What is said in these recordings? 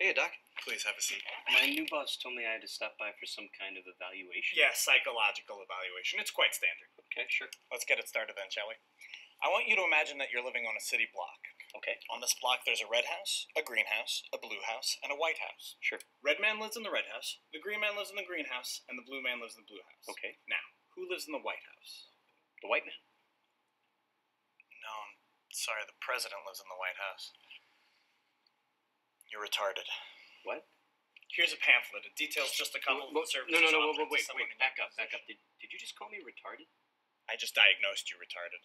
Hey, Doc. Please have a seat. My new boss told me I had to stop by for some kind of evaluation. Yeah, psychological evaluation. It's quite standard. Okay, sure. Let's get it started then, shall we? I want you to imagine that you're living on a city block. Okay. On this block, there's a red house, a green house, a blue house, and a white house. Sure. Red man lives in the red house, the green man lives in the green house, and the blue man lives in the blue house. Okay. Now, who lives in the white house? The white man. No, I'm sorry, the president lives in the White House. You're retarded. What? Here's a pamphlet. It details just a couple of the services. No, wait, back up. Did you just call me retarded? I just diagnosed you retarded.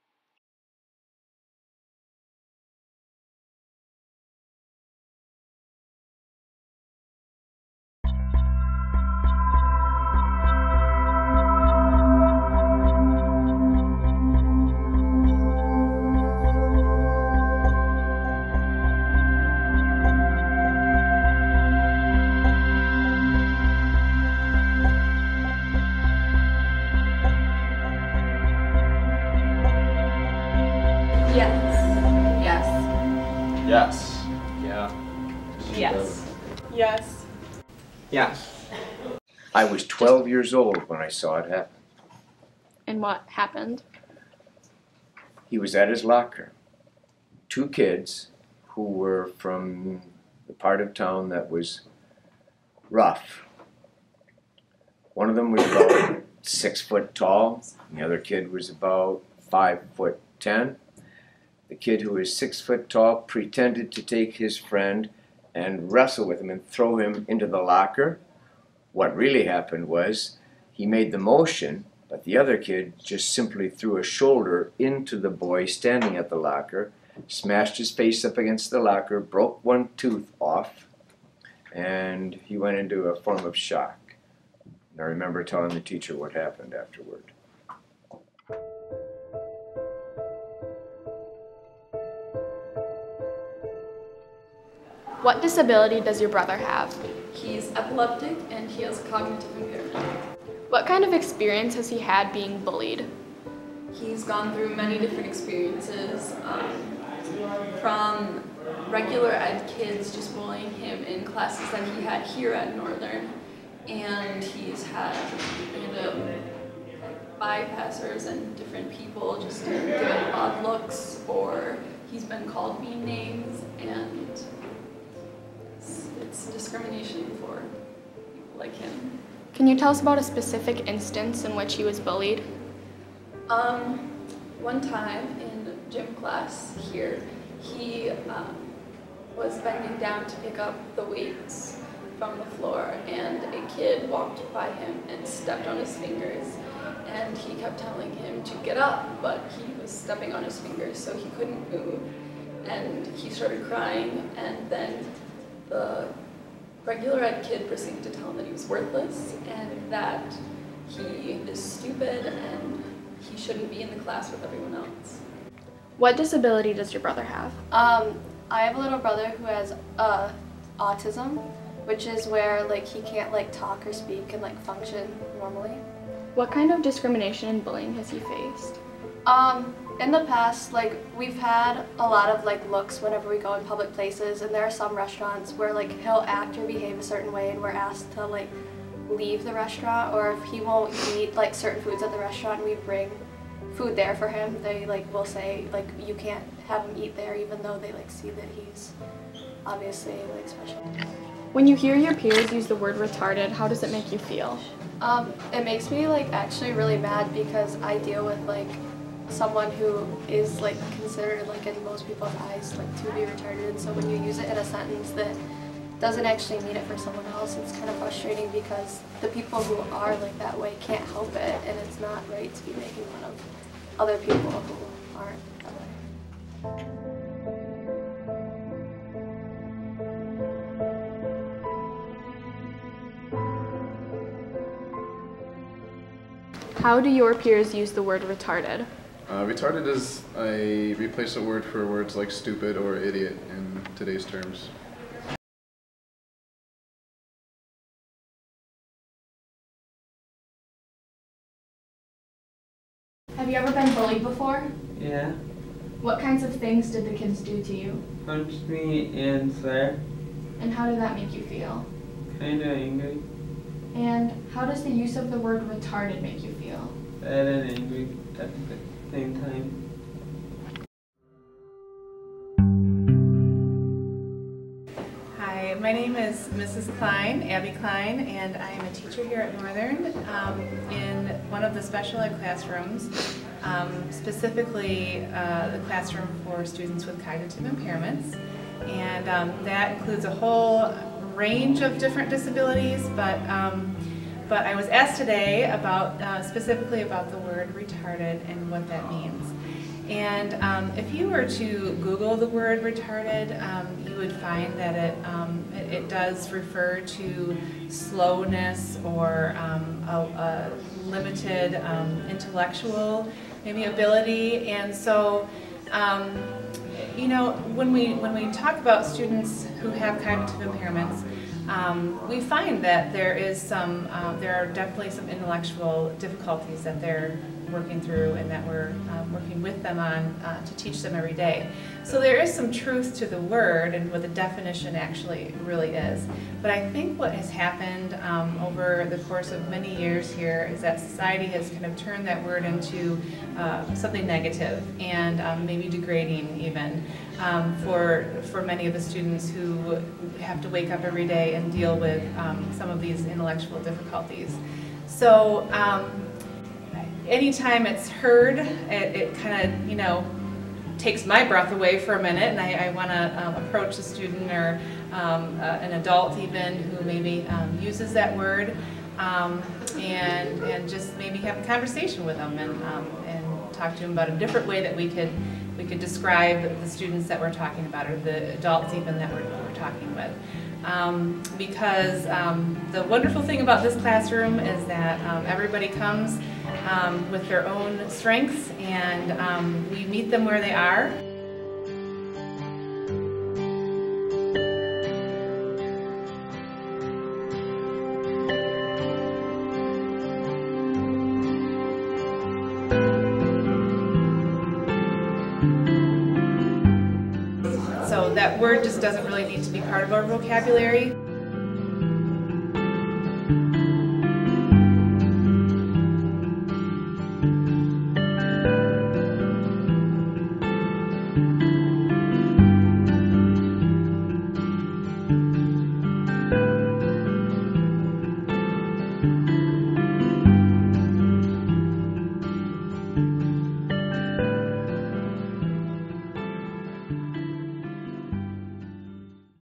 Yes. Yeah. Yes. Yes. Yes. I was 12 years old when I saw it happen. And what happened? He was at his locker. Two kids who were from the part of town that was rough. One of them was about 6 foot tall, and the other kid was about 5'10". The kid who was 6 foot tall pretended to take his friend and wrestle with him and throw him into the locker. What really happened was he made the motion, but the other kid just simply threw a shoulder into the boy standing at the locker, smashed his face up against the locker, broke one tooth off, and he went into a form of shock. And I remember telling the teacher what happened afterward. What disability does your brother have? He's epileptic and he has cognitive impairment. What kind of experience has he had being bullied? He's gone through many different experiences, from regular ed kids just bullying him in classes that he had here at Northern, and he's had random bypassers and different people just giving odd looks, or he's been called mean names, and it's discrimination for people like him. Can you tell us about a specific instance in which he was bullied? One time in gym class here, he was bending down to pick up the weights from the floor, and a kid walked by him and stepped on his fingers, and he kept telling him to get up, but he was stepping on his fingers so he couldn't move, and he started crying, and then the regular ed kid proceeded to tell him that he was worthless and that he is stupid and he shouldn't be in the class with everyone else. What disability does your brother have? I have a little brother who has autism, which is where he can't talk or speak and function normally. What kind of discrimination and bullying has he faced? In the past, we've had a lot of looks whenever we go in public places, and there are some restaurants where he'll act or behave a certain way and we're asked to leave the restaurant, or if he won't eat certain foods at the restaurant and we bring food there for him, they will say you can't have him eat there, even though they see that he's obviously special. When you hear your peers use the word retarded, how does it make you feel? It makes me actually really mad, because I deal with someone who is considered in most people's eyes to be retarded, and so when you use it in a sentence that doesn't actually mean it for someone else, it's kind of frustrating, because the people who are that way can't help it, and it's not right to be making fun of other people who aren't that way. How do your peers use the word retarded? Retarded is a replacement word for words like stupid or idiot in today's terms. Have you ever been bullied before? Yeah. What kinds of things did the kids do to you? Punched me and swear. And how did that make you feel? Kinda angry. And how does the use of the word retarded make you feel? Sad and angry at the same time. Hi, my name is Mrs. Klein, Abby Klein, and I am a teacher here at Northern in one of the special ed classrooms, specifically the classroom for students with cognitive impairments. And that includes a whole range of different disabilities, but I was asked today about specifically about the word retarded and what that means. And if you were to Google the word retarded, you would find that it does refer to slowness or a limited intellectual maybe ability. And so, you know, when we talk about students who have cognitive impairments, we find that there are definitely some intellectual difficulties that they're working through and that we're working with them on to teach them every day. So there is some truth to the word and what the definition actually really is. But I think what has happened over the course of many years here is that society has kind of turned that word into something negative and maybe degrading even for many of the students who have to wake up every day and deal with some of these intellectual difficulties. So anytime it's heard, it kind of, you know, takes my breath away for a minute, and I want to approach a student or an adult even who maybe uses that word and just maybe have a conversation with them and talk to them about a different way that we could describe the students that we're talking about, or the adults even that we're talking with. Because the wonderful thing about this classroom is that everybody comes with their own strengths, and we meet them where they are. So that word just doesn't really need to be part of our vocabulary.